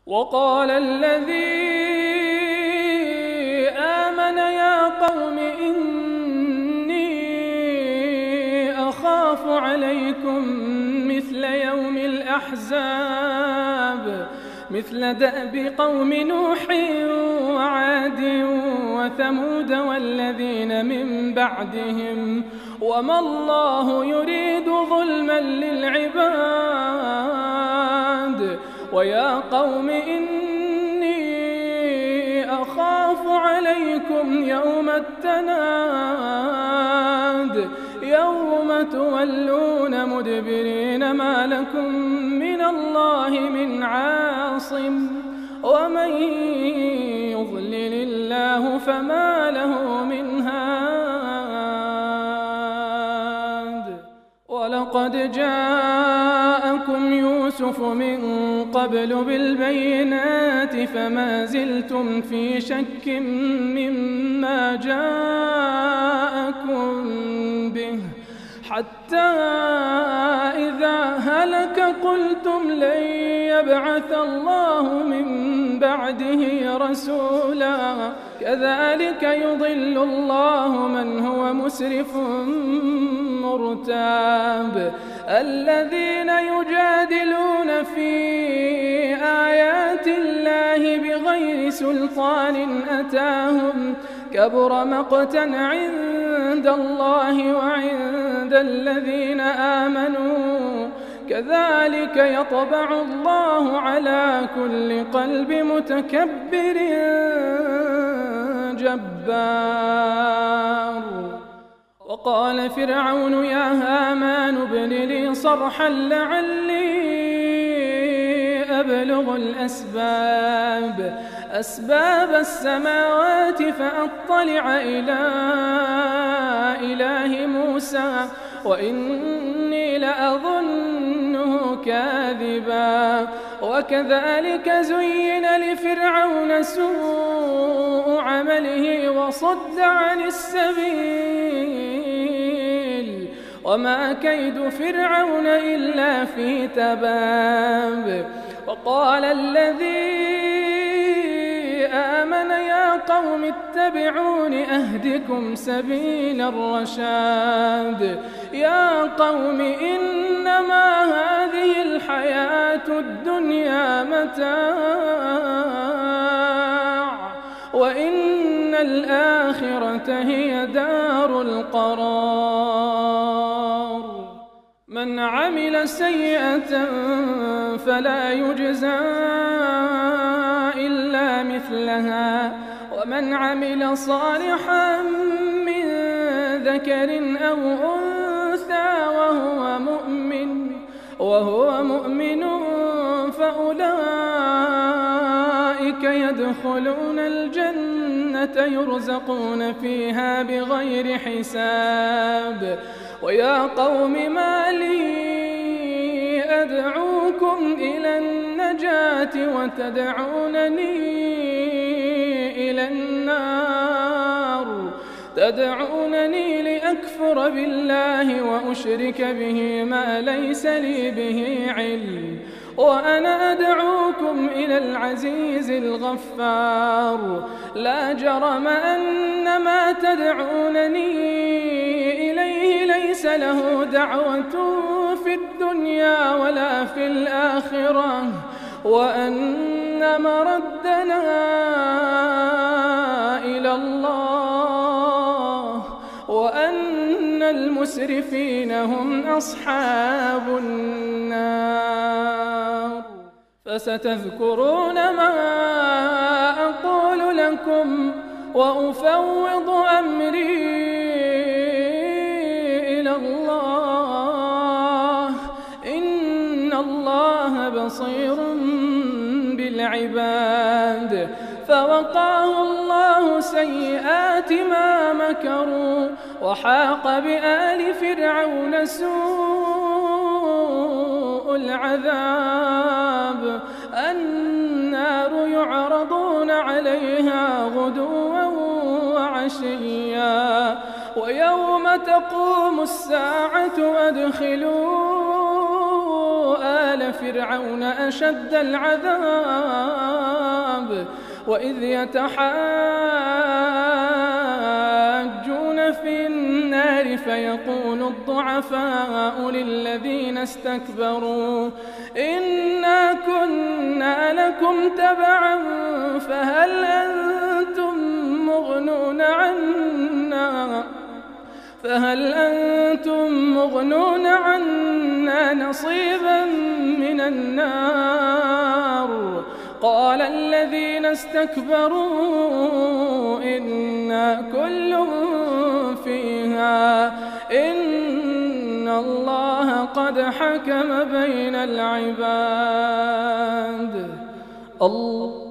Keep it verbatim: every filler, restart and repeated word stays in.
وقال الذي آمن يا قوم إني أخاف عليكم مثل يوم الأحزاب مثل دأب قوم نوح وعاد وثمود والذين من بعدهم وما الله يريد ظلما للعباد ويا قوم إني أخاف عليكم يوم التناد يوم تولون مدبرين ما لكم من الله من عاصم ومن يضلل الله فما له من هاد. ولقد جاءكم يوسف من قبل بالبينات فما زلتم في شك مما جاءكم به حتى إذا هلك قلتم لن يبعث الله من بعده رسولا كذلك يضل الله من هو مسرف مرتاب. الذين يجادلون في آيات الله بغير سلطان أتاهم كبر مقتا عند الله وعند الذين آمنوا كذلك يطبع الله على كل قلب متكبر جبار. وقال فرعون يا هامان ابن لي صرحا لعلي أبلغ الأسباب أسباب السماوات فأطلع إلى إله موسى وإني لأظنه كاذبا. وكذلك زين لفرعون سوء عمله وصد عن السبيل وما كيد فرعون إلا في تباب. وقال الذي آمن يا قوم اتبعون أهدكم سبيل الرشاد. يا قوم إنما هذه الحياة الدنيا متاع وإن الآخرة هي دار القرار. من عمل سيئة فلا يجزى إلا مثلها ومن عمل صالحا من ذكر أو أنثى وهو مؤمن وهو مؤمن فأولئك يدخلون الجنة يرزقون فيها بغير حساب. ويا قوم ما لي أدعوكم إلى النجاة وتدعونني إلى النار تدعونني لأكفر بالله وأشرك به ما ليس لي به علم وأنا أدعوكم إلى العزيز الغفار. لا جرم أن ما تدعونني إليه ليس له دعوة في الدنيا ولا في الآخرة وأن مردنا إلى الله وأن المسرفين هم أصحاب النار. فستذكرون ما أقول لكم وأفوض أمري إلى الله إن الله بصير بالعباد. فوقاه الله سيئات ما مكروا وحاق بآل فرعون سوء العذاب. النار يعرضون عليها غدوا وعشيا ويوم تقوم الساعة أدخلوا آل فرعون أشد العذاب وإذ يتحاجون في النار فيقول الضعفاء للذين استكبروا إنا كنا لكم تبعا فهل أنتم مغنون عنا فهل أنتم مغنون عنا نصيبا من النار قال الذين استكبروا إنا كل فيها إن الله قد حكم بين العباد. الله